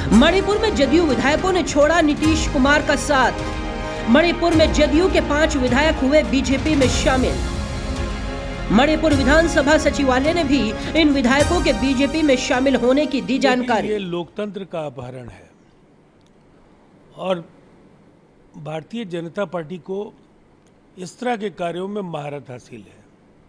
मणिपुर में जदयू विधायकों ने छोड़ा नीतीश कुमार का साथ। मणिपुर में जदयू के 5 विधायक हुए बीजेपी में शामिल। मणिपुर विधानसभा सचिवालय ने भी इन विधायकों के बीजेपी में शामिल होने की दी जानकारी। ये लोकतंत्र का अपहरण है और भारतीय जनता पार्टी को इस तरह के कार्यों में महारत हासिल है।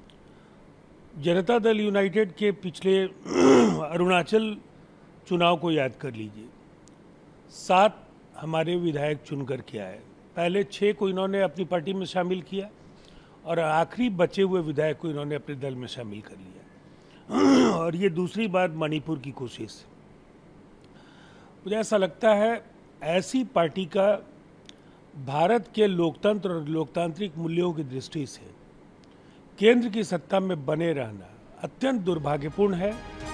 जनता दल यूनाइटेड के पिछले अरुणाचल चुनाव को याद कर लीजिए। 7 हमारे विधायक चुनकर के आए। पहले 6 को इन्होंने अपनी पार्टी में शामिल किया और आखिरी बचे हुए विधायक को इन्होंने अपने दल में शामिल कर लिया। और ये दूसरी बार मणिपुर की कोशिश। मुझे ऐसा लगता है ऐसी पार्टी का भारत के लोकतंत्र और लोकतांत्रिक मूल्यों की दृष्टि से केंद्र की सत्ता में बने रहना अत्यंत दुर्भाग्यपूर्ण है।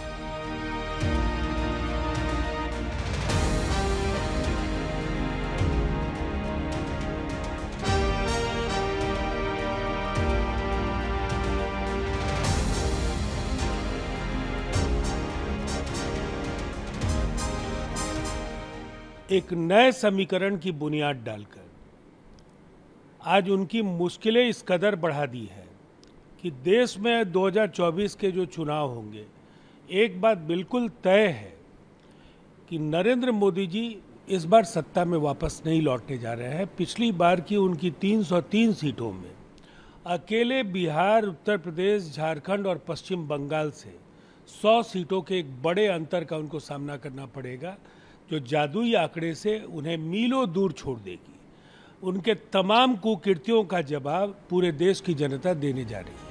एक नए समीकरण की बुनियाद डालकर आज उनकी मुश्किलें इस कदर बढ़ा दी है कि देश में 2024 के जो चुनाव होंगे, एक बात बिल्कुल तय है कि नरेंद्र मोदी जी इस बार सत्ता में वापस नहीं लौटने जा रहे हैं। पिछली बार की उनकी 303 सीटों में अकेले बिहार, उत्तर प्रदेश, झारखंड और पश्चिम बंगाल से 100 सीटों के एक बड़े अंतर का उनको सामना करना पड़ेगा, जो जादुई आंकड़े से उन्हें मीलों दूर छोड़ देगी। उनके तमाम कुकीर्तियों का जवाब पूरे देश की जनता देने जा रही है।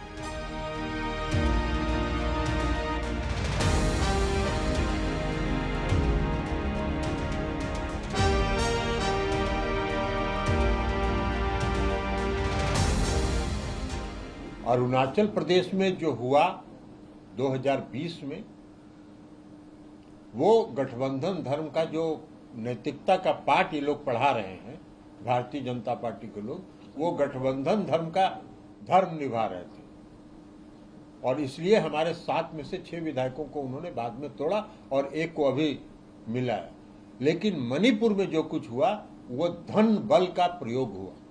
अरुणाचल प्रदेश में जो हुआ 2020 में, वो गठबंधन धर्म का जो नैतिकता का पाठ ये लोग पढ़ा रहे हैं, भारतीय जनता पार्टी के लोग, वो गठबंधन धर्म का धर्म निभा रहे थे। और इसलिए हमारे 7 में से 6 विधायकों को उन्होंने बाद में तोड़ा और 1 को अभी मिला है। लेकिन मणिपुर में जो कुछ हुआ वो धन बल का प्रयोग हुआ।